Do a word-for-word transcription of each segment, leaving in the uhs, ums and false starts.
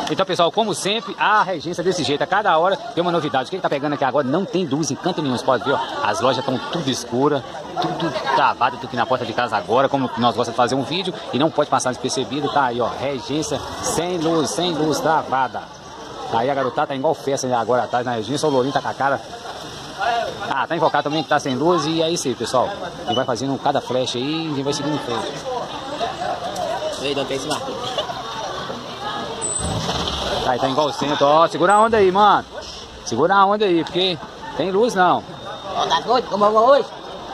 Então, pessoal, como sempre, a regência desse jeito. A cada hora tem uma novidade. Quem tá pegando aqui agora não tem luz em canto nenhum. Você pode ver, ó, as lojas estão tudo escuras, tudo travado, tudo aqui na porta de casa agora, como nós gostamos de fazer um vídeo e não pode passar despercebido. Tá aí, ó, regência sem luz, sem luz, travada. Tá aí a garotada, tá igual festa agora atrás na regência. O Lourinho tá com a cara... Ah, tá invocado também que tá sem luz e é isso aí, pessoal. E vai fazendo cada flash aí e a gente vai seguindo em frente. Ei, não tem esse marco. Aí tá igual o centro, ó, segura a onda aí, mano. Segura a onda aí, porque tem luz não. Ó, tá doido? Como vamos hoje?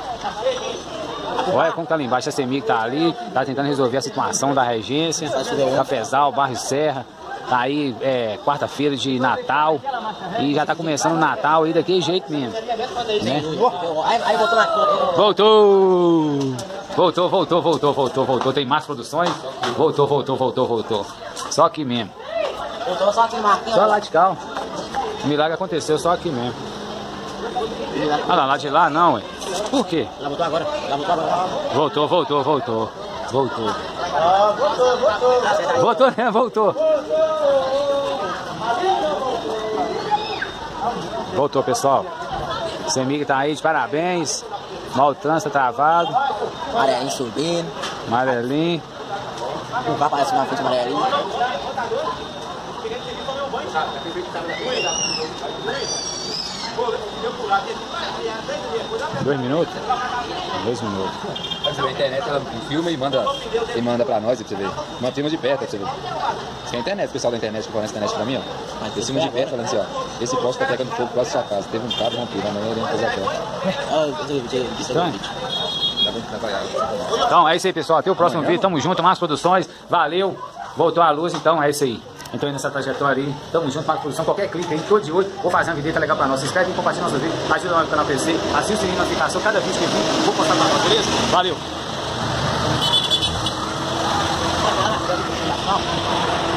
Olha como tá ali embaixo, a CEMIG tá ali, tá tentando resolver a situação da regência. Cafezal, Bairro Serra. Tá aí, é, quarta-feira de Natal. E já tá começando o Natal aí daquele jeito mesmo. Né? Aí voltou na conta. Voltou! Voltou, voltou, voltou, voltou, voltou. Tem mais produções. Voltou, voltou, voltou, voltou. Só aqui mesmo. Voltou só aqui no Marquinhos. Só lá de cá. O milagre aconteceu só aqui mesmo. Ah lá, lá de lá não, ué. Por quê? Ela voltou agora. Ela voltou agora. Voltou, voltou, voltou. Voltou. Ah, voltou, voltou. Voltou, né? Voltou. Voltou, pessoal. CEMIG tá aí de parabéns. Mal trânsito travado. Amarelinho subindo. Amarelinho. Não vai aparecer na frente amarelinho. Dois minutos? Dois minutos. Você vê a internet, ela filma e manda, e manda pra nós, pra você ver. Uma filma de perto, pra você ver. Isso é a internet, o pessoal da internet que fornece a internet pra mim, ó. Eles filmam de perto, falando assim, ó. Esse posto tá pegando fogo quase sua casa. Teve um cabo rompido, amanhã ele vai fazer a terra. Então é isso aí, pessoal. Até o próximo vídeo. Tamo junto, mais produções. Valeu. Voltou a luz, então é isso aí. Então nessa trajetória aí, tamo junto para a produção, qualquer clique aí, todo de hoje, vou fazer uma vinheta legal pra nós. Se inscreve e compartilha nosso vídeo, ajuda no canal P C, assista o sininho de notificação, cada vídeo que vir, vou postar pra nós, beleza? Valeu!